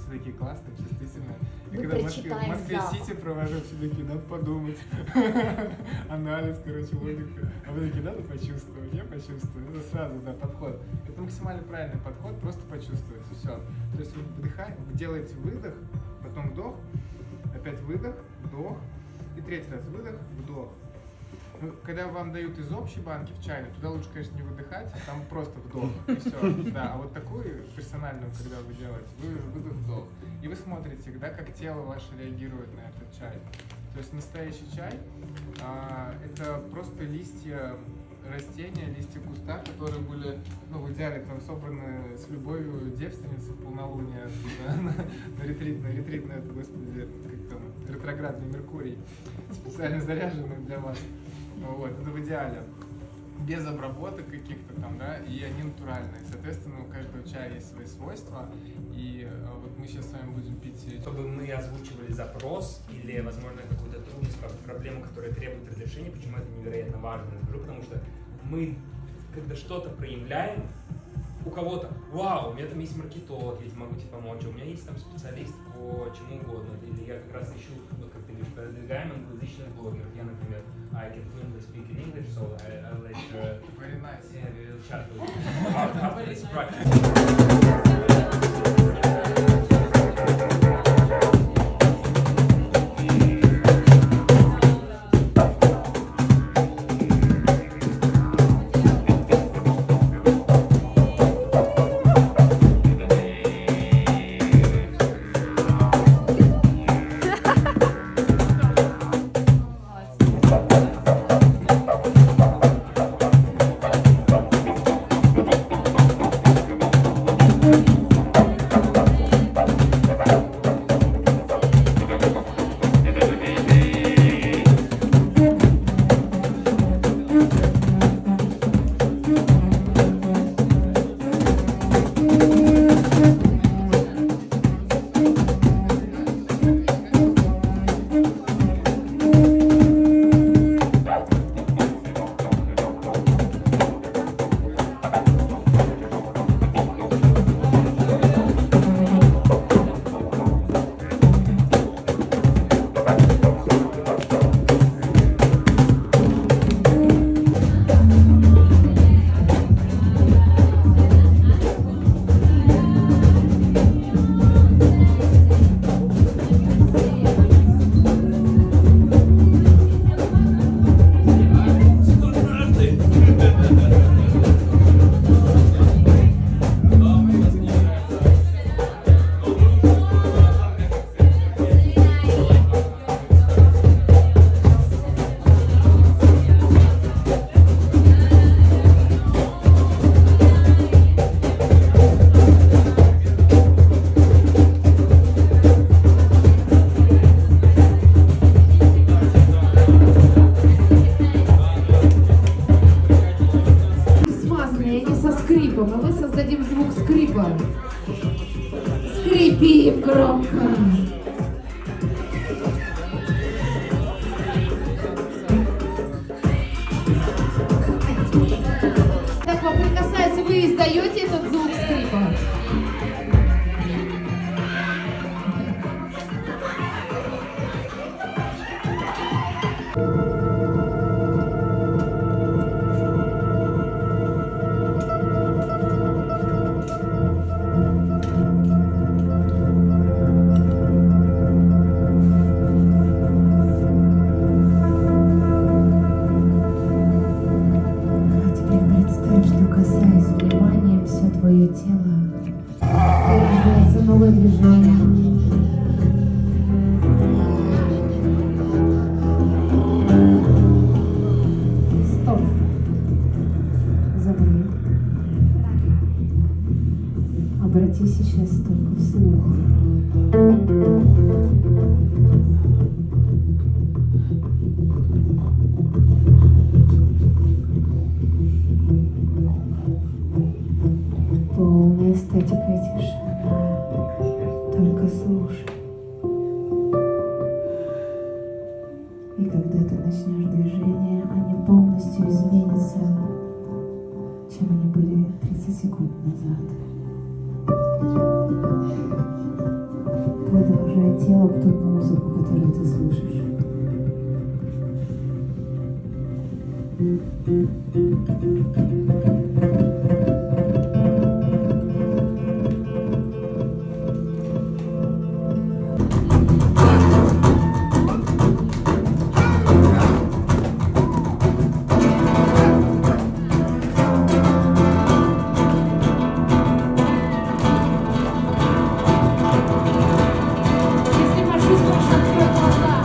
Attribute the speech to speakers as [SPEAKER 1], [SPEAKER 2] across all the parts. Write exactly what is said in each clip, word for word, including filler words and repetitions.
[SPEAKER 1] все такие классные, чувствительные. И когда в Москве, в Москве-Сити провожу, все такие, надо подумать. Анализ, короче, логика. А вы такие, надо почувствовать, я почувствую. Это сразу, да, подход. Это максимально правильный подход, просто почувствовать, и все. То есть вы вдыхаете, вы делаете выдох, потом вдох, опять выдох, вдох, и третий раз выдох, вдох. Ну, когда вам дают из общей банки в чайную, туда лучше, конечно, не выдыхать, там просто вдох, и все. Да, а вот такую персональную, когда вы делаете, вы уже выдох-вдох. И вы смотрите, да, как тело ваше реагирует на этот чай. То есть настоящий чай а, это просто листья растения, листья куста, которые были, ну, в идеале там собраны с любовью девственницы в полнолуние да, на, на ретрит, на ретрит, на это, господи, как там, ретроградный Меркурий, специально заряженный для вас. Вот, это в идеале. Без обработок каких-то там, да, и они натуральные. Соответственно, у каждого чая есть свои свойства. И а, вот мы сейчас с вами будем пить...
[SPEAKER 2] Чтобы мы озвучивали запрос или, возможно, какую-то трудность, проблему, которая требует разрешения, почему это невероятно важно, скажу, потому что мы, когда что-то проявляем, у кого-то, вау, у меня там есть маркетолог, я могу тебе помочь, у меня есть там специалист по чему угодно, или я как раз ищу, вот как ты говоришь, продвигаем англоязычных блогеров, я, например, I can fluently speak in English, so I, I let you...
[SPEAKER 1] Very nice.
[SPEAKER 2] Yeah, we'll chat with you. How, how about this practice?
[SPEAKER 3] скрипом, и мы создадим звук скрипа. Скрипим громко. Так вам прикасается, вы издаете этот звук скрипа. Твое тело рождается новое движение. Стоп. Забыли. Обрати сейчас только вслух. Полная эстетика и тишина. Только слушай. И когда ты начнешь движение, они полностью изменятся, чем они были тридцать секунд назад.
[SPEAKER 4] Когда уже тело в ту музыку, которую ты слышишь.
[SPEAKER 3] Если почувствуешь, открой глаза.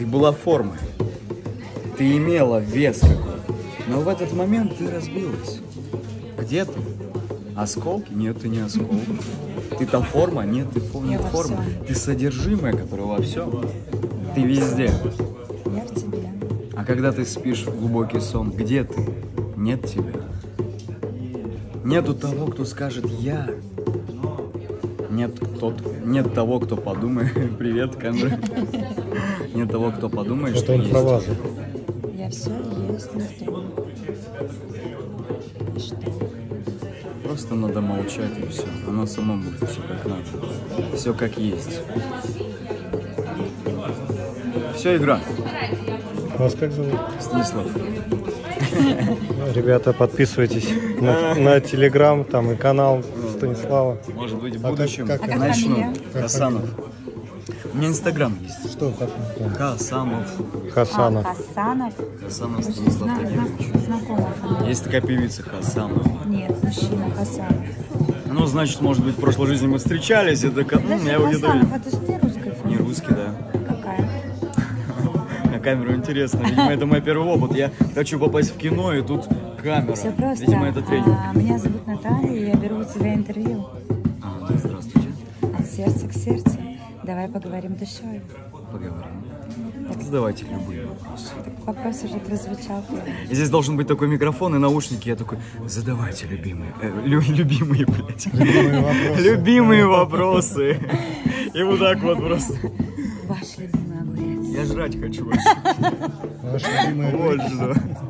[SPEAKER 5] Ты была формой. Ты имела вес какой-то. Но в этот момент ты разбилась. Где ты? Осколки? Нет, ты не осколок. Ты та форма? Нет, ты не форма. Ты содержимое, которое во всем. Ты везде.
[SPEAKER 4] Я в тебе.
[SPEAKER 5] А когда ты спишь в глубокий сон, где ты? Нет тебя. Нету того, кто скажет «я». Нет, тот, нет того, кто подумает. Привет, камера. Нет того, кто подумает, что есть.
[SPEAKER 4] Я все есть, никто. И что?
[SPEAKER 5] Просто надо молчать и все. Оно само будет все как надо. Все как есть. Все, игра.
[SPEAKER 6] Вас как зовут?
[SPEAKER 5] Станислав.
[SPEAKER 6] Ребята, подписывайтесь на, на телеграм, там и канал Станислава.
[SPEAKER 5] Может быть, в
[SPEAKER 6] А
[SPEAKER 5] будущем
[SPEAKER 6] как- как-
[SPEAKER 5] начну.
[SPEAKER 6] Как
[SPEAKER 5] Хасанов. У меня инстаграм есть.
[SPEAKER 6] Что? Как?
[SPEAKER 5] Хасанов.
[SPEAKER 6] Хасанов.
[SPEAKER 4] А, Хасанов.
[SPEAKER 5] Хасанов Станислав
[SPEAKER 4] Зна-
[SPEAKER 5] Тагирович.
[SPEAKER 4] зна- Знакомая фамилия.
[SPEAKER 5] Есть такая певица Хасанов.
[SPEAKER 4] Нет, мужчина Хасанов.
[SPEAKER 5] Ну, значит, может быть, в прошлой жизни мы встречались, это как... Ну,
[SPEAKER 4] Подожди,
[SPEAKER 5] я его где-то
[SPEAKER 4] Хасанов,
[SPEAKER 5] видел.
[SPEAKER 4] это же не русская
[SPEAKER 5] Не
[SPEAKER 4] фамилия.
[SPEAKER 5] русский, да.
[SPEAKER 4] Какая?
[SPEAKER 5] На камеру интересно. Видимо, это мой первый опыт. Я хочу попасть в кино, и тут камера.
[SPEAKER 4] Все просто.
[SPEAKER 5] Видимо, это тренинг.
[SPEAKER 4] А, меня зовут Наталья, и я беру у тебя интервью.
[SPEAKER 5] А, да, здравствуйте.
[SPEAKER 4] От сердца к сердцу. Давай поговорим душой.
[SPEAKER 5] Поговорим. Задавайте любые вопросы.
[SPEAKER 4] Вопрос уже прозвучал.
[SPEAKER 5] И здесь должен быть такой микрофон и наушники. Я такой, задавайте любимые, э, лю- любимые, блядь.
[SPEAKER 6] Любимые вопросы.
[SPEAKER 5] Любимые вопросы. И вот так вот просто.
[SPEAKER 4] Ваш любимый огурец.
[SPEAKER 5] Я жрать хочу вообще.
[SPEAKER 6] Ваш любимый
[SPEAKER 5] Вот что.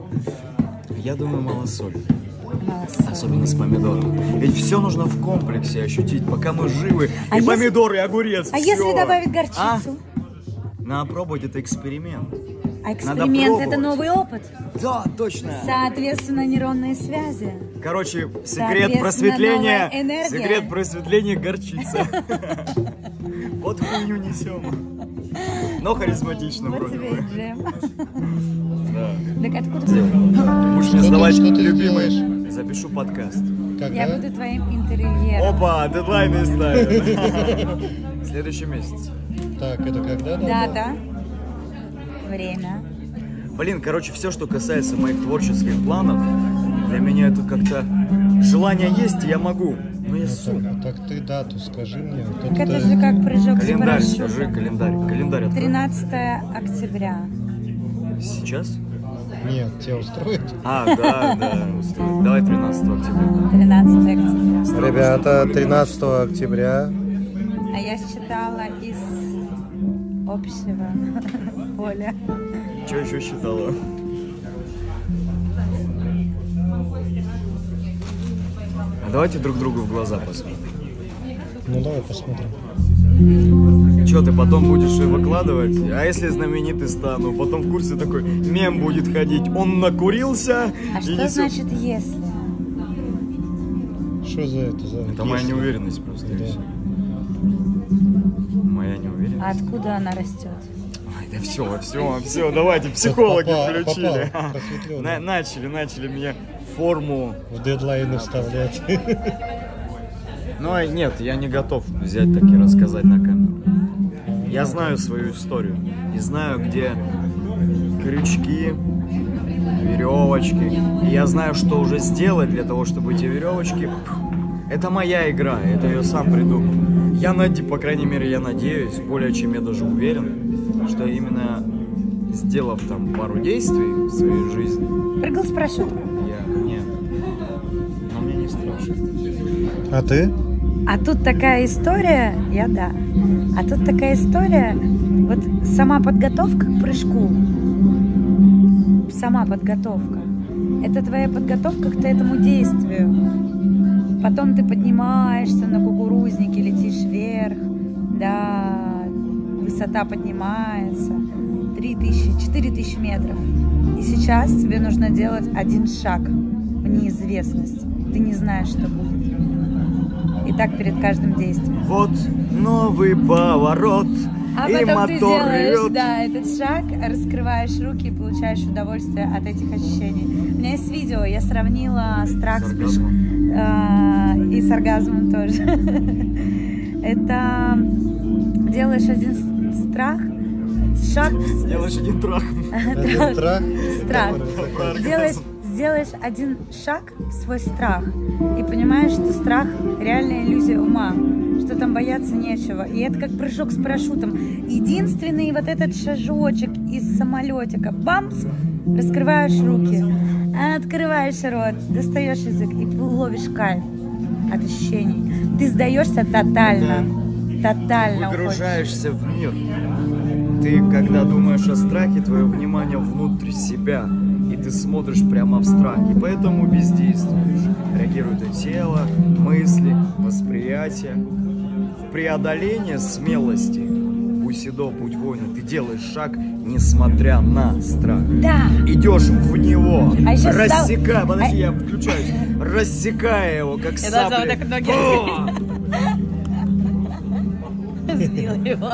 [SPEAKER 5] Я думаю, мало соли.
[SPEAKER 4] Молодцы.
[SPEAKER 5] Особенно с помидором. Ведь все нужно в комплексе ощутить, пока мы живы.
[SPEAKER 4] А
[SPEAKER 5] И
[SPEAKER 4] если-
[SPEAKER 5] помидор, и огурец.
[SPEAKER 4] А
[SPEAKER 5] всё.
[SPEAKER 4] если добавить
[SPEAKER 5] А?
[SPEAKER 4] горчицу?
[SPEAKER 5] Надо пробовать, это эксперимент.
[SPEAKER 4] А эксперимент это
[SPEAKER 5] пробовать.
[SPEAKER 4] новый опыт.
[SPEAKER 5] Да, точно.
[SPEAKER 4] Соответственно, нейронные связи.
[SPEAKER 5] Короче, секрет
[SPEAKER 4] Соответственно,
[SPEAKER 5] просветления.
[SPEAKER 4] новая энергия.
[SPEAKER 5] Секрет просветления горчица. Вот хуйню несем. Но харизматично
[SPEAKER 4] Вот
[SPEAKER 5] вроде
[SPEAKER 4] тебе
[SPEAKER 5] бы.
[SPEAKER 4] и джем.
[SPEAKER 5] Да.
[SPEAKER 4] Так откуда ты?
[SPEAKER 5] Будешь мне
[SPEAKER 6] Что ты-
[SPEAKER 5] задавать
[SPEAKER 6] что ты
[SPEAKER 5] любимый.
[SPEAKER 6] сделаешь?
[SPEAKER 5] Запишу подкаст.
[SPEAKER 4] Я
[SPEAKER 6] Когда?
[SPEAKER 4] буду твоим интерьером.
[SPEAKER 5] Опа, дедлайны ставят. Следующий месяц.
[SPEAKER 6] Так, это когда?
[SPEAKER 4] Дата. Время.
[SPEAKER 5] Блин, короче, все, что касается моих творческих планов, для меня это как-то желание есть, и я могу. Но я су.
[SPEAKER 6] Так, так ты дату скажи мне.
[SPEAKER 4] Так
[SPEAKER 6] Тут,
[SPEAKER 4] это
[SPEAKER 6] э,
[SPEAKER 4] же как прыжок с
[SPEAKER 5] Календарь,
[SPEAKER 4] парашютом.
[SPEAKER 5] скажи, календарь. Календарь открой.
[SPEAKER 4] тринадцатое октября.
[SPEAKER 5] Сейчас?
[SPEAKER 6] Нет, тебя устроит?
[SPEAKER 5] А, да, да. устроит. Давай тринадцатого октября.
[SPEAKER 4] тринадцатое октября.
[SPEAKER 6] Ребята, тринадцатого октября.
[SPEAKER 4] А я считала из общего поля.
[SPEAKER 5] Что еще считала? А давайте друг другу в глаза посмотрим.
[SPEAKER 6] Ну давай посмотрим.
[SPEAKER 5] Что ты потом будешь и выкладывать? А если знаменитый стану? Потом в курсе такой мем будет ходить. Он накурился
[SPEAKER 4] А
[SPEAKER 5] и
[SPEAKER 4] что
[SPEAKER 5] несет-
[SPEAKER 4] значит если?
[SPEAKER 6] Что за это? За...
[SPEAKER 5] Это моя
[SPEAKER 6] если?
[SPEAKER 5] неуверенность просто. и
[SPEAKER 6] Да.
[SPEAKER 5] всё. Моя неуверенность.
[SPEAKER 4] А откуда она растет?
[SPEAKER 5] Ай, да все, все, все, давайте, психологи
[SPEAKER 6] Попал,
[SPEAKER 5] включили.
[SPEAKER 6] попал, просветлённый.
[SPEAKER 5] На- начали, начали мне форму.
[SPEAKER 6] В дедлайны вставлять.
[SPEAKER 5] Ну, а нет, я не готов взять так и рассказать на камеру. Я знаю свою историю. И знаю, где крючки, веревочки. И я знаю, что уже сделать для того, чтобы эти веревочки... Это моя игра, это я сам придумал. Я, наде... по крайней мере, я надеюсь, более чем я даже уверен, что именно сделав там пару действий в своей жизни,
[SPEAKER 4] Прыгал с парашютом.
[SPEAKER 5] я... Нет. Но мне не страшно.
[SPEAKER 6] А ты?
[SPEAKER 4] А тут такая история, я да. А тут такая история, вот сама подготовка к прыжку, сама подготовка, это твоя подготовка к этому действию. Потом ты поднимаешься на кукурузнике, летишь вверх, да, высота поднимается, три тысячи, четыре тысячи метров. И сейчас тебе нужно делать один шаг в неизвестность. Ты не знаешь, что будет. И так перед каждым действием.
[SPEAKER 5] Вот новый поворот,
[SPEAKER 4] А
[SPEAKER 5] и
[SPEAKER 4] потом
[SPEAKER 5] мотор
[SPEAKER 4] ты делаешь,
[SPEAKER 5] ревет.
[SPEAKER 4] да, этот шаг, раскрываешь руки и получаешь удовольствие от этих ощущений. У меня есть видео, я сравнила страх
[SPEAKER 5] С
[SPEAKER 4] с
[SPEAKER 5] оргазмом.
[SPEAKER 4] прыж- а, и с оргазмом тоже. Это делаешь один с- страх, шаг...
[SPEAKER 5] Делаешь один трах.
[SPEAKER 6] Один трах.
[SPEAKER 4] Страх.
[SPEAKER 6] который
[SPEAKER 4] Делаешь, сделаешь один шаг в свой страх и понимаешь, что страх – реальная иллюзия ума, что там бояться нечего. И это как прыжок с парашютом. Единственный вот этот шажочек из самолетика. Бамс! Раскрываешь руки, открываешь рот, достаешь язык и ловишь кайф от ощущений. Ты сдаешься тотально. Тотально
[SPEAKER 5] Погружаешься в мир. Ты, когда думаешь о страхе, твое внимание внутрь себя. И ты смотришь прямо в страх. И поэтому бездействуешь. Реагирует и тело, мысли, восприятие. Преодоление смелости. Бусидо, путь воина. Ты делаешь шаг, несмотря на страх.
[SPEAKER 4] Да.
[SPEAKER 5] Идешь в него.
[SPEAKER 4] А еще
[SPEAKER 5] рассекая.
[SPEAKER 4] стал-
[SPEAKER 5] Подожди,
[SPEAKER 4] а-
[SPEAKER 5] я включаюсь. Рассекая его, как
[SPEAKER 4] Я должна
[SPEAKER 5] сабли.
[SPEAKER 4] вот так ноги
[SPEAKER 5] О!
[SPEAKER 4] Сбил его.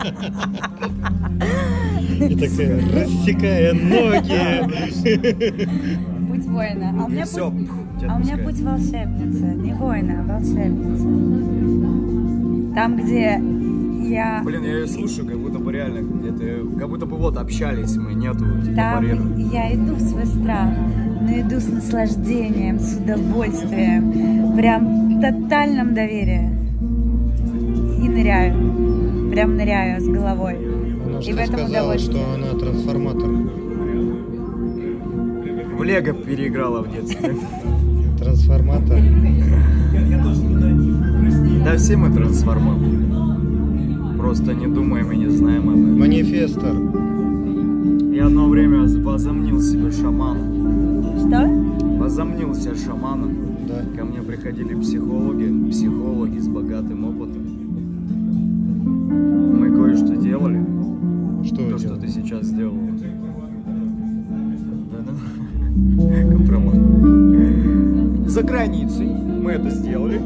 [SPEAKER 6] И такая, рассекая ноги.
[SPEAKER 4] Путь воина. А у
[SPEAKER 5] И
[SPEAKER 4] меня
[SPEAKER 5] все.
[SPEAKER 4] путь, а у меня путь волшебницы. Не воина, а волшебницы. Там, где я...
[SPEAKER 5] Блин, я ее слушаю, как будто бы реально где-то, как будто бы вот общались мы, нету типа
[SPEAKER 4] Там
[SPEAKER 5] барьера.
[SPEAKER 4] я иду в свой страх, но иду с наслаждением, с удовольствием, прям в тотальном доверии. И ныряю, прям ныряю с головой.
[SPEAKER 6] Она
[SPEAKER 4] И
[SPEAKER 6] что
[SPEAKER 4] в этом
[SPEAKER 6] сказала,
[SPEAKER 4] удовольствие.
[SPEAKER 6] что она трансформатор.
[SPEAKER 5] В Лего переиграла в детстве.
[SPEAKER 6] Трансформатор.
[SPEAKER 5] Да все мы трансформаторы. Просто не думаем и не знаем об этом.
[SPEAKER 6] Манифестор.
[SPEAKER 5] Я одно время возомнил себя шаманом.
[SPEAKER 4] Что?
[SPEAKER 5] Возомнил себя шаманом.
[SPEAKER 6] Да.
[SPEAKER 5] Ко мне приходили психологи, психологи с богатым опытом. Мы кое-что делали.
[SPEAKER 6] Что
[SPEAKER 5] То,
[SPEAKER 6] вы
[SPEAKER 5] что
[SPEAKER 6] делаете?
[SPEAKER 5] ты сейчас сделал. Да-да. Компромат. За границей мы это сделали.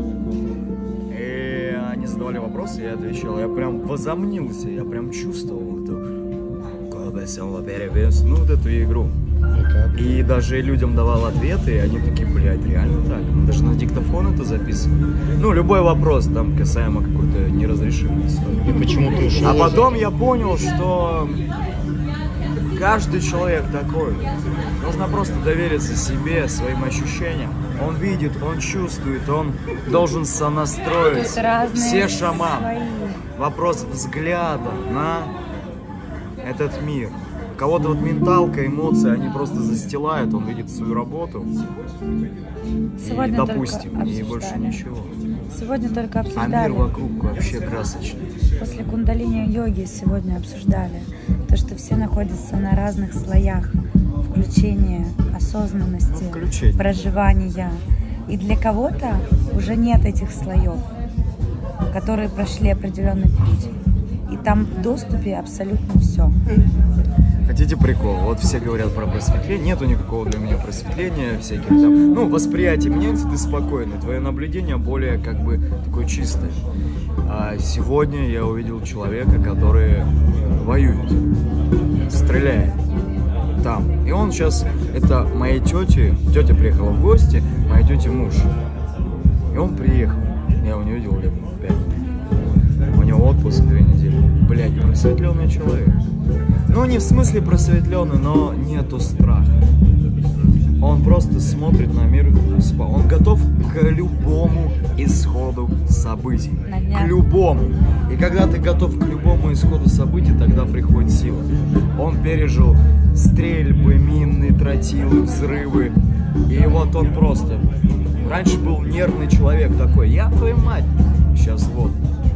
[SPEAKER 5] И они задавали вопросы, я отвечал. Я прям возомнился, я прям чувствовал эту перевес, ну вот эту игру.
[SPEAKER 6] И как?
[SPEAKER 5] И даже людям давал ответы, и они такие, блядь, реально так. Мы даже на диктофон это записывали. Ну, любой вопрос там касаемо какой-то неразрешимой истории.
[SPEAKER 6] И почему ты ушел?
[SPEAKER 5] А
[SPEAKER 6] из-
[SPEAKER 5] потом я понял, что каждый человек такой. Нужно просто довериться себе, своим ощущениям. Он видит, он чувствует, он должен сонастроить.
[SPEAKER 4] Тут разные
[SPEAKER 5] Все шаманы.
[SPEAKER 4] свои.
[SPEAKER 5] Вопрос взгляда на этот мир. У кого-то вот менталка, эмоции, они просто застилают, он видит свою работу.
[SPEAKER 4] Сегодня
[SPEAKER 5] и,
[SPEAKER 4] только
[SPEAKER 5] допустим, и
[SPEAKER 4] обсуждали.
[SPEAKER 5] больше ничего.
[SPEAKER 4] Сегодня только
[SPEAKER 5] А
[SPEAKER 4] обсуждали.
[SPEAKER 5] мир вокруг вообще красочный.
[SPEAKER 4] После кундалини-йоги сегодня обсуждали то, что все находятся на разных слоях включения осознанности,
[SPEAKER 5] Ну, включение.
[SPEAKER 4] проживания. И для кого-то уже нет этих слоев, которые прошли определенный путь. И там в доступе абсолютно все.
[SPEAKER 5] Хотите прикол? Вот все говорят про просветление. Нету никакого для меня просветления, всяких там. Ну, восприятие меняется, ты спокойный. Твое наблюдение более как бы такое чистое. А сегодня я увидел человека, который воюет, стреляет там. И он сейчас, это моей тети, тетя приехала в гости, моей тети муж. И он приехал. Я его не видел лет пять. У него отпуск две недели. Блядь, просветленный человек. Ну, не в смысле просветленный, но нету страха. Он просто смотрит на мир, он готов к любому исходу событий.
[SPEAKER 4] На днях.
[SPEAKER 5] К любому. И когда ты готов к любому исходу событий, тогда приходит сила. Он пережил стрельбы, мины, тротилы, взрывы. И вот он просто... Раньше был нервный человек такой, я твою мать. Сейчас вот.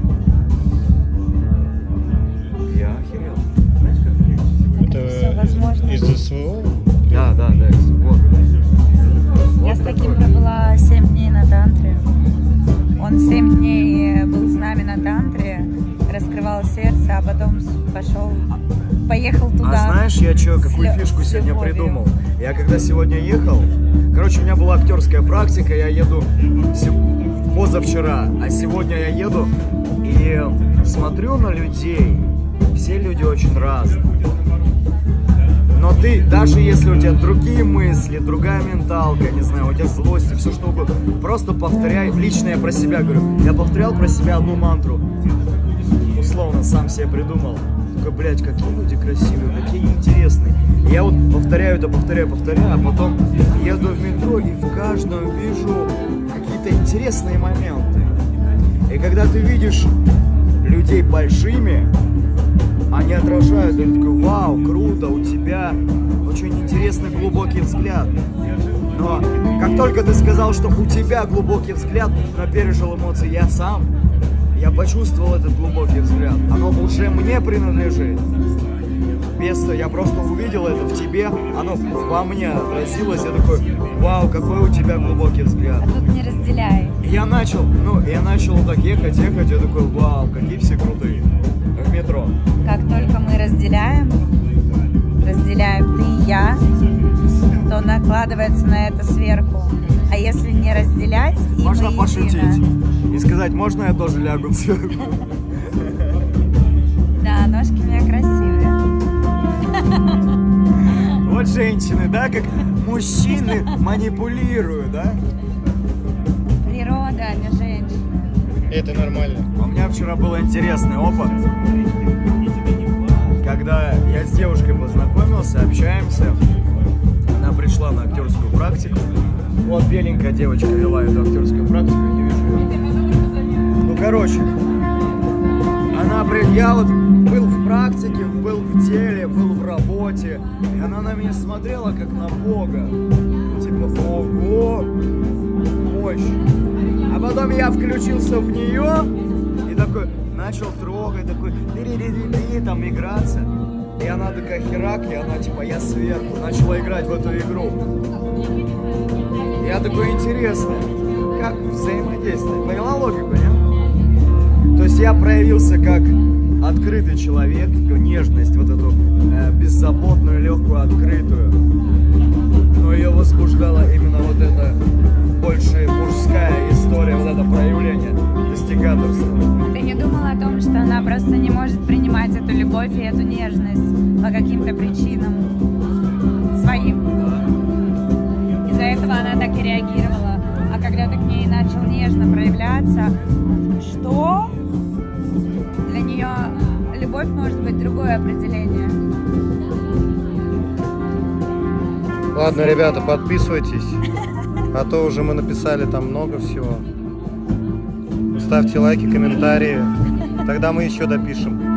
[SPEAKER 5] Я охерел.
[SPEAKER 4] Всё возможно.
[SPEAKER 6] Это из СВО?
[SPEAKER 5] Да, да, да, вот.
[SPEAKER 4] Я
[SPEAKER 5] Вот
[SPEAKER 4] с таким
[SPEAKER 5] такой.
[SPEAKER 4] пробыла семь дней на тантре. Он семь дней был с нами на тантре, раскрывал сердце, а потом пошел, поехал туда.
[SPEAKER 5] А знаешь, я чё, какую
[SPEAKER 4] с лё-
[SPEAKER 5] фишку
[SPEAKER 4] с
[SPEAKER 5] сегодня
[SPEAKER 4] любовью.
[SPEAKER 5] придумал? Я когда сегодня ехал, короче, у меня была актерская практика, я еду се- позавчера, а сегодня я еду и смотрю на людей. Все люди очень разные. Но ты, даже если у тебя другие мысли, другая менталка, не знаю, у тебя злость и все что угодно, просто повторяй, лично я про себя говорю, я повторял про себя одну мантру, условно сам себе придумал, такой, блядь, какие люди красивые, какие интересные. И я вот повторяю это, повторяю, повторяю, а потом еду в метро и в каждом вижу какие-то интересные моменты. И когда ты видишь людей большими, они отражают, и ты такой, вау, круто, у тебя очень интересный глубокий взгляд. Но как только ты сказал, что у тебя глубокий взгляд, но пережил эмоции я сам, я почувствовал этот глубокий взгляд. Оно уже мне принадлежит. Без того, я просто увидел это в тебе, оно во мне отразилось, я такой, вау, какой у тебя глубокий взгляд.
[SPEAKER 4] А тут не разделяй.
[SPEAKER 5] И я начал, ну, я начал вот так ехать, ехать, я такой, вау, какие все крутые. В метро.
[SPEAKER 4] Как только мы разделяем, разделяем ты и я, то накладывается на это сверху. А если не разделять, и
[SPEAKER 5] можно
[SPEAKER 4] мы
[SPEAKER 5] пошутить
[SPEAKER 4] едино.
[SPEAKER 5] И сказать, можно я тоже лягу сверху?
[SPEAKER 4] Да, ножки у меня красивые.
[SPEAKER 5] Вот женщины, да, как мужчины манипулируют, да?
[SPEAKER 4] Природа, а не женщина.
[SPEAKER 6] Это нормально.
[SPEAKER 5] У меня вчера был интересный опыт, когда я с девушкой познакомился, общаемся, она пришла на актерскую практику, вот беленькая девочка вела эту актерскую практику, я не вижу ее. Ну, короче, она, я вот был в практике, был в деле, был в работе, и она на меня смотрела как на Бога, типа, ого, мощь. А потом я включился в нее и такой начал трогать, такой ди-ди-ди-ди, там играться. И она такая херак, и она типа я сверху начала играть в эту игру. Я такой, интересно, как взаимодействовать? Поняла логику, нет? То есть я проявился как открытый человек, нежность, вот эту э, беззаботную, легкую, открытую. Но ее возбуждала именно вот эта больше мужская история, вот это проявление достигаторства.
[SPEAKER 4] Ты не думала о том, что она просто не может принимать эту любовь и эту нежность по каким-то причинам своим? Из-за этого она так и реагировала. А когда ты к ней начал нежно проявляться, что для нее любовь может быть другое определение?
[SPEAKER 6] Ладно, ребята, подписывайтесь, а то уже мы написали там много всего. Ставьте лайки, комментарии, тогда мы еще допишем.